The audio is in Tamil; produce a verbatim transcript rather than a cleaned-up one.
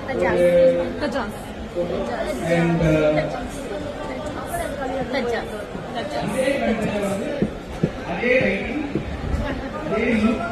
Tajas. And uh, Tajas. Tajas. are they writing? Are they look